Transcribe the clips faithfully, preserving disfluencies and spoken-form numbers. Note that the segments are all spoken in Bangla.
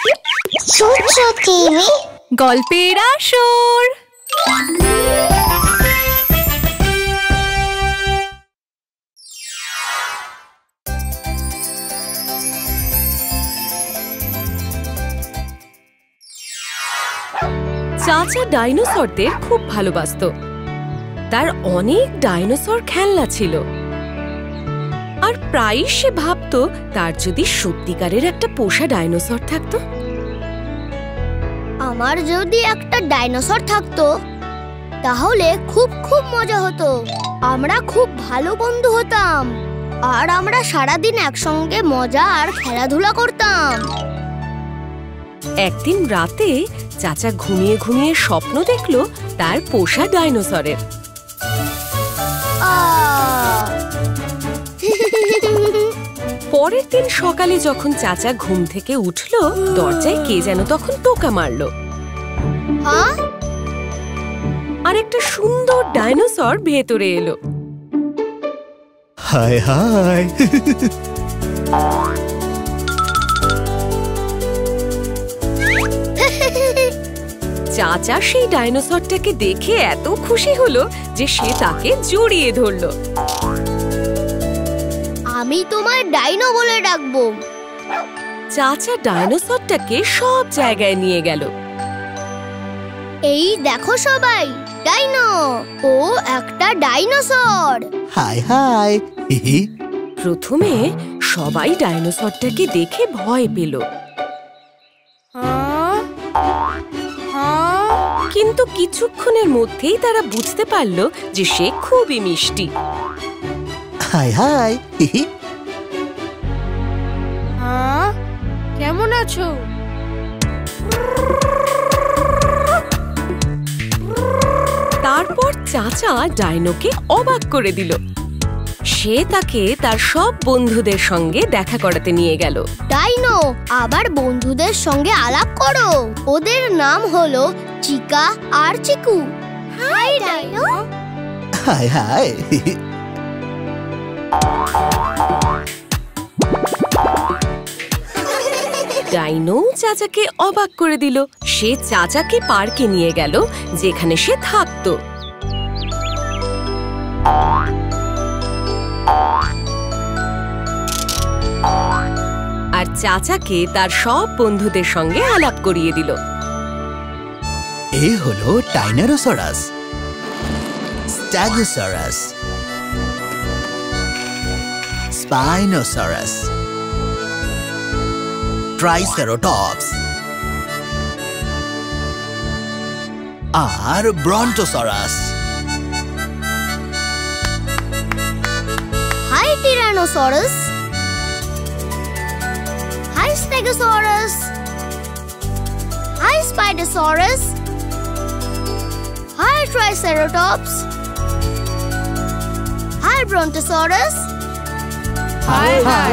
চুচু টিভি গল্পের আসর। চাচা ডাইনোসরদের খুব ভালোবাসত। তার অনেক ডাইনোসর খেলনা ছিল, আর প্রায়ই সে ভাবত তার যদি সত্যিকারের একটা পোষা ডাইনোসর থাকতো। আমার যদি একটা ডাইনোসর থাকতো তাহলে খুব খুব মজা হতো। আমরা খুব ভালো বন্ধু হতাম, আর আমরা সারাদিন একসঙ্গে মজা আর খেলাধুলা করতাম। একদিন রাতে চাচা ঘুমিয়ে ঘুমিয়ে স্বপ্ন দেখলো তার পোষা ডাইনোসরের। পরের দিন সকালে যখন চাচা ঘুম থেকে উঠলো, দরজায় কে যেন তখন টোকা মারলো। আর একটা সুন্দর ডাইনোসর ভেতরে এলো। হায় হায়, চাচা সেই ডাইনোসরটাকে দেখে এত খুশি হলো যে সে তাকে জড়িয়ে ধরলো। আমি তোমায় ডাইনো বলে ডাকবো। চাচা ডাইনোসরটাকে সব জায়গায় নিয়ে গেল। এই দেখো সবাই, ডাইনো, ও একটা ডাইনোসর। হায় হায়। প্রথমে সবাই ডাইনোসরটাকে দেখে ভয় পেল, কিন্তু কিছুক্ষণের মধ্যেই তারা বুঝতে পারল যে সে খুবই মিষ্টি। হায় হায়। কেমন আছো? তারপর চাচা ডাইনোকে অবাক করে দিল। সে তাকে তার সব বন্ধুদের সঙ্গে দেখা করাতে নিয়ে গেল। ডাইনো, আবার বন্ধুদের সঙ্গে আলাপ করো। ওদের নাম হলো চিকা আর Chiku. Hi Dino. Hi hi. Dino চাচাকে অবাক করে দিল। সে চাচাকে পার্কে নিয়ে গেল যেখানে সে থাকতো। আর চাচাকে তার সব বন্ধুদের সঙ্গে আলাপ করিয়ে দিল। এ হলো টাইনোসরাস, স্ট্যাগোসরাস, স্পাইনোসরাস, ট্রাইসেরাটপস আর brontosaurus. Hi tyrannosaurus. Hi stegosaurus. Hi spinosaurus. Hi triceratops. Hi brontosaurus. Hi hi.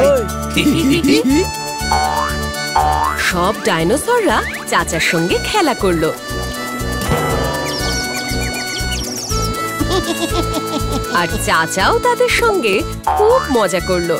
সব ডাইনোসররা চাচার সঙ্গে খেলা করলো। আর চাচাও তাদের সঙ্গে খুব মজা করলো।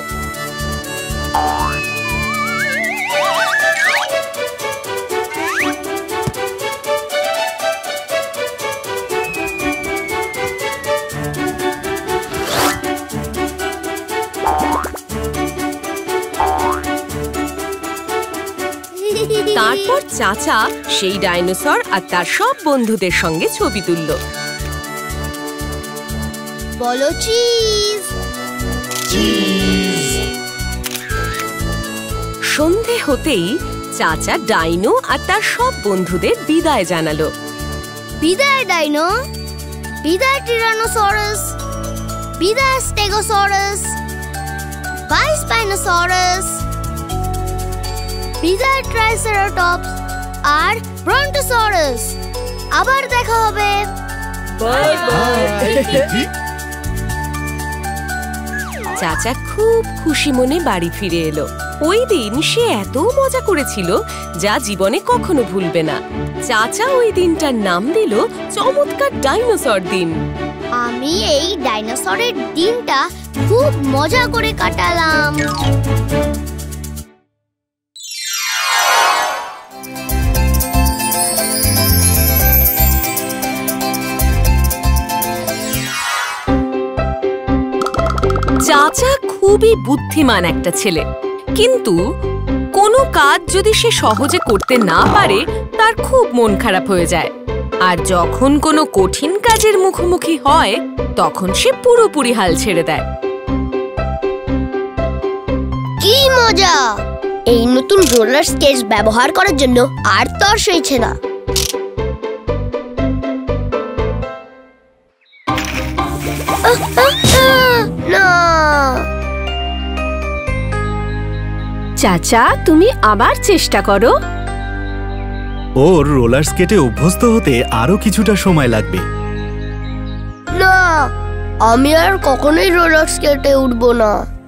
তারপর চাচা সেই ডাইনোসর আর তার সব বন্ধুদের সঙ্গে ছবি তুলল। বলো চিজ। সন্ধে হতেই চাচা ডাইনো আর তার সব বন্ধুদের বিদায় জানালো। বিদায় ডাইনো। বিদায় টিরানোসরাস। বিদায় স্টেগোসরাস। Bye spinosaurus. বিদায় ট্রাইসেরাটপস আর ব্রন্টোসরাস। আবার দেখা হবে। Bye bye. চাচা খুব খুশি মনে বাড়ি ফিরে এলো। ওই দিন সে এত মজা করেছিল যা জীবনে কখনো ভুলবে না। চাচা ওই দিনটার নাম দিল চমৎকার ডাইনোসর দিন। আমি এই ডাইনোসরের দিনটা খুব মজা করে কাটালাম। চাচা খুবই বুদ্ধিমান একটা ছেলে, কিন্তু কোনো কাজ যদি সে সহজে করতে না পারে তার খুব মন খারাপ হয়ে যায়। আর যখন কোনো কঠিন কাজের মুখোমুখি হয় তখন সে পুরোপুরি হাল ছেড়ে দেয়। কি মজা! এই নতুন রোলার স্কেচ ব্যবহার করার জন্য আর তর সইছে না। আহ, আহ, আহ, না চাচা, তুমি আবার চেষ্টা করো। ওর রোলার স্কেটে অভ্যস্ত হতে আরো কিছুটা সময় লাগবে। না, আমি আর কখনোই রোলার স্কেটে উঠবো না।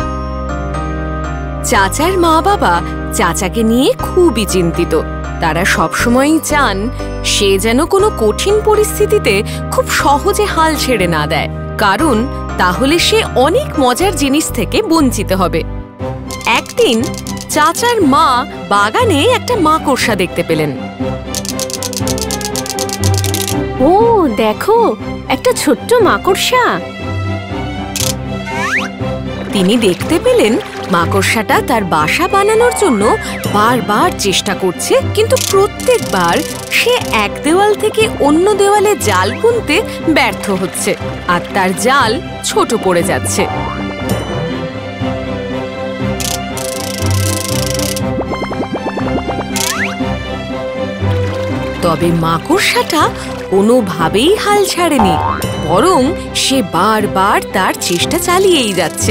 চাচার মা বাবা চাচাকে নিয়ে খুবই চিন্তিত। তারা সবসময়ই চান সে যেন কোনো কঠিন পরিস্থিতিতে খুব সহজে হাল ছেড়ে না দেয়, কারণ তাহলে সে অনেক মজার জিনিস থেকে বঞ্চিত হবে। একদিন চাচার মা বাগানে একটা মাকড়সা দেখতে পেলেন। ও দেখো, একটা ছোট্ট মাকড়সা। তিনি দেখতে পেলেন মাকড়সাটা তার বাসা বানানোর জন্য বারবার চেষ্টা করছে, কিন্তু প্রত্যেকবার সে এক দেওয়াল থেকে অন্য দেওয়ালে জাল বুনতে ব্যর্থ হচ্ছে আর তার জাল ছোট পড়ে যাচ্ছে। তবে মাকড়সাটা কোনোভাবেই হাল ছাড়েনি, বরং সে বারবার তার চেষ্টা চালিয়েই যাচ্ছে।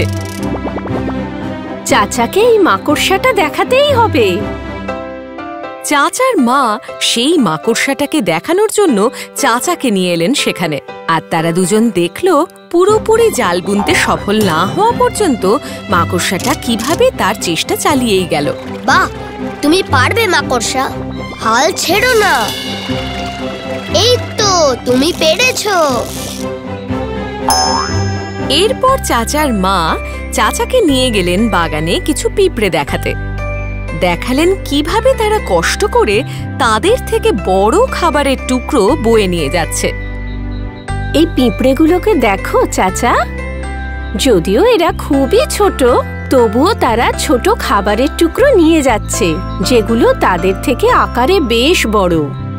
চাচাকে এই মাকড়সাটা দেখাতেই হবে। চাচার মা সেই মাকড়সাটাকে দেখানোর জন্য চাচাকে নিয়ে এলেন সেখানে, আর তারা দুজন দেখল পুরোপুরি জাল বুনতে সফল না হওয়া পর্যন্ত মাকড়সাটা কিভাবে তার চেষ্টা চালিয়েই গেল। বাহ, তুমি পারবে মাকড়সা, হাল ছেড়ো না। এই তো, তুমি পেরেছো। এরপর চাচার মা চাচাকে নিয়ে গেলেন বাগানে কিছু পিঁপড়ে দেখাতে। দেখালেন কিভাবে তারা কষ্ট করে তাদের থেকে বড় খাবারের টুকরো বয়ে নিয়ে যাচ্ছে। এই পিঁপড়েগুলোকে দেখো চাচা, যদিও এরা খুবই ছোট, তবুও তারা ছোট খাবারের টুকরো নিয়ে যাচ্ছে, যেগুলো তাদের থেকে আকারে বেশ বড়।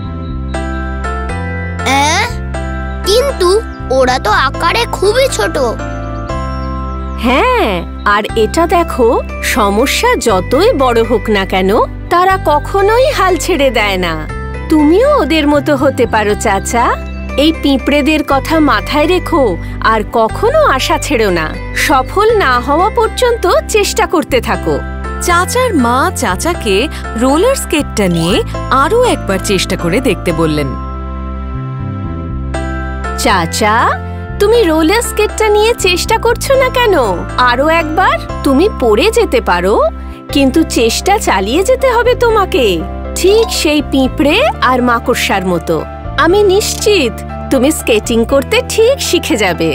অ্যাঁ? কিন্তু ওরা তো আকারে খুবই ছোট। হ্যাঁ, আর এটা দেখো, সমস্যা যতই বড় হোক না কেন তারা কখনোই হাল ছেড়ে দেয় না। তুমিও ওদের মতো হতে পারো চাচা। এই পিঁপড়েদের কথা মাথায় রেখো আর কখনো আশা ছেড়ো না। সফল না হওয়া পর্যন্ত চেষ্টা করতে থাকো। চাচার মা চাচাকে রোলার স্কেটটা নিয়ে আরো একবার চেষ্টা করে দেখতে বললেন। চাচা, তুমি রোলার স্কেটটা নিয়ে চেষ্টা করছো না কেন? আরো একবার। তুমি পড়ে যেতে পারো, কিন্তু চেষ্টা চালিয়ে যেতে হবে তোমাকে, ঠিক সেই পিঁপড়ে আর মাকড়সার মতো। আমি নিশ্চিত তুমি স্কেটিং করতে ঠিক শিখে যাবে।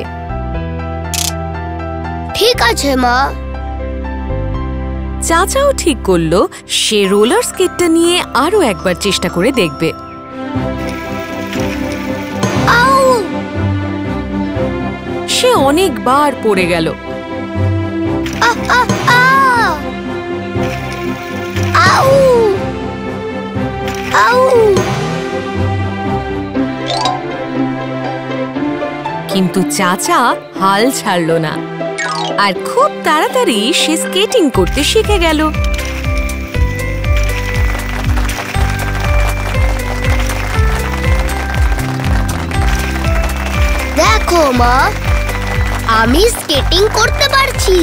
ঠিক আছে মা। চাচাও ঠিক করলো সে রোলার স্কেটটা নিয়ে আরো একবার চেষ্টা করে দেখবে। আউ! সে অনেকবার পড়ে গেল। আহ, আহ, আহ! আউ! আউ! কিন্তু চাচা হাল ছাড়ল না, আর খুব তাড়াতাড়ি সে স্কেটিং করতে শিখে গেল। দেখো মা, আমি স্কেটিং করতে পারছি।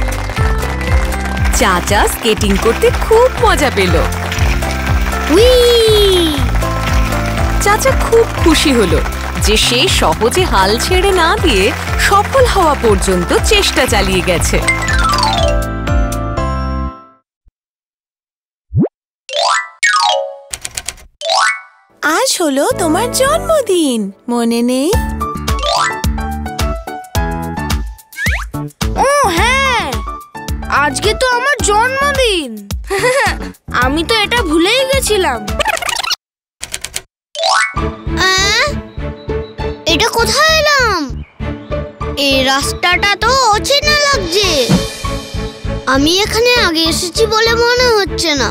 চাচা স্কেটিং করতে খুব মজা পেল। উই! চাচা খুব খুশি হলো যে সে সহজে হাল ছেড়ে না দিয়ে সফল হওয়া পর্যন্ত চেষ্টা চালিয়ে গেছে। আজ হলো তোমার জন্মদিন, মনে নেই? ও হ্যাঁ, আজকে তো আমার জন্মদিন। আমি তো এটা ভুলেই গেছিলাম। আহ! এটা কোথায় এলাম? এই রাস্তাটা তো অচেনা লাগছে। আমি এখানে আগে এসেছি বলে মনে হচ্ছে না।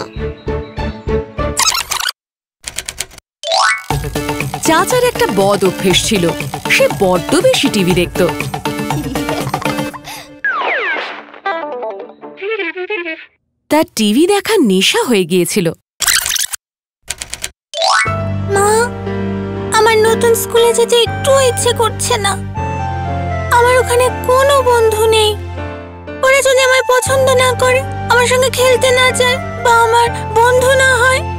চাচার একটা বদ অভ্যেস ছিল, সে বড্ড বেশি টিভি দেখতো। তার টিভি দেখা নেশা হয়ে গিয়েছিল। মা, আমার নতুন স্কুলে যেতে একটু ইচ্ছে করছে না। আমার ওখানে কোনো বন্ধু নেই। ওরা যদি আমায় পছন্দ না করে, আমার সঙ্গে খেলতে না চায় বা আমার বন্ধু না হয়,